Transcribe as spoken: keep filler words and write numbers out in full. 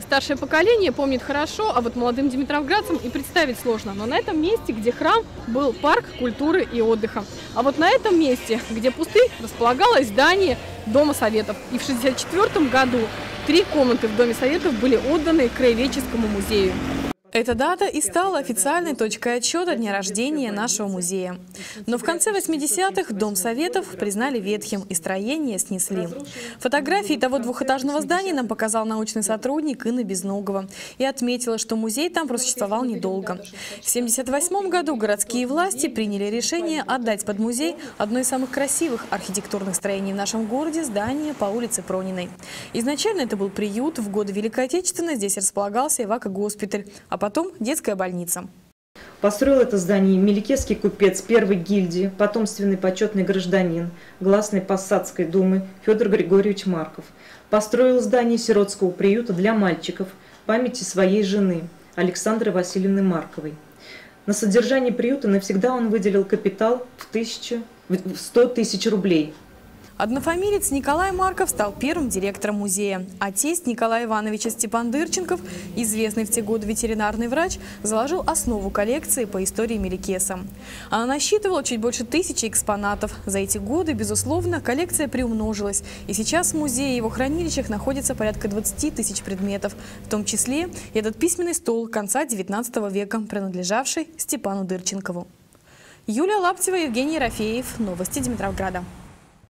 старшее поколение помнит хорошо, а вот молодым димитровградцам и представить сложно. Но на этом месте, где храм, был парк культуры и отдыха. А вот на этом месте, где пустырь, располагалось здание Дома Советов. И в шестьдесят четвёртом году три комнаты в Доме Советов были отданы Краеведческому музею. Эта дата и стала официальной точкой отсчета дня рождения нашего музея. Но в конце восьмидесятых Дом Советов признали ветхим и строение снесли. Фотографии того двухэтажного здания нам показал научный сотрудник Инна Безногова и отметила, что музей там просуществовал недолго. В тысяча девятьсот семьдесят восьмом году городские власти приняли решение отдать под музей одно из самых красивых архитектурных строений в нашем городе – здание по улице Прониной. Изначально это был приют, в годы Великой Отечественной здесь располагался эвако-госпиталь, а потом детская больница. Построил это здание меликесский купец первой гильдии, потомственный почетный гражданин гласной Посадской думы Федор Григорьевич Марков. Построил здание сиротского приюта для мальчиков памяти своей жены Александры Васильевны Марковой. На содержание приюта навсегда он выделил капитал в сто тысяч рублей. Однофамилец Николай Марков стал первым директором музея, а тесть Николая Ивановича Степан Дырченков, известный в те годы ветеринарный врач, заложил основу коллекции по истории меликеса. Она насчитывала чуть больше тысячи экспонатов. За эти годы, безусловно, коллекция приумножилась, и сейчас в музее и его хранилищах находится порядка двадцати тысяч предметов, в том числе и этот письменный стол конца девятнадцатого века, принадлежавший Степану Дырченкову. Юлия Лаптева, Евгений Ерофеев. Новости Димитровграда.